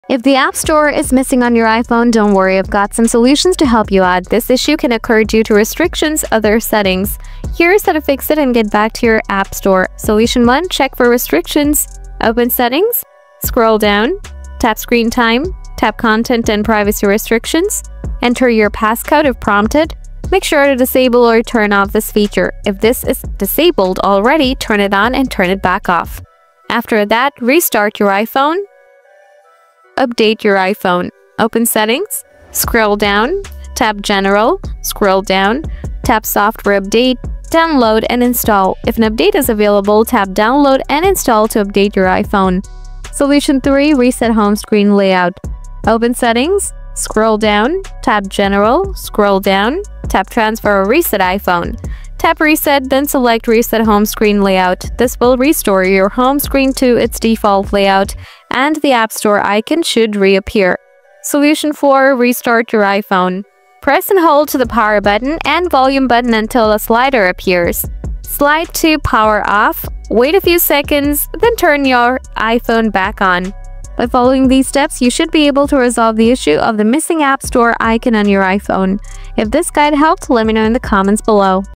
If the App Store is missing on your iPhone, don't worry, I've got some solutions to help you out. This issue can occur due to restrictions, other settings. Here's how to fix it and get back to your App Store. Solution 1. Check for restrictions. Open Settings. Scroll down. Tap Screen Time. Tap Content and Privacy Restrictions. Enter your passcode if prompted. Make sure to disable or turn off this feature. If this is disabled already, turn it on and turn it back off. After that, restart your iPhone. Update your iPhone. Open Settings. Scroll down. Tap General. Scroll down. Tap Software Update. Download and install. If an update is available, tap Download and install to update your iPhone. Solution 3. Reset home screen layout. Open Settings. Scroll down. Tap General. Scroll down. Tap Transfer or Reset iPhone. Tap Reset, then select Reset Home Screen Layout. This will restore your home screen to its default layout, and the App Store icon should reappear. Solution 4. Restart your iPhone. Press and hold to the power button and volume button until a slider appears. Slide to power off, wait a few seconds, then turn your iPhone back on. By following these steps, you should be able to resolve the issue of the missing App Store icon on your iPhone. If this guide helped, let me know in the comments below.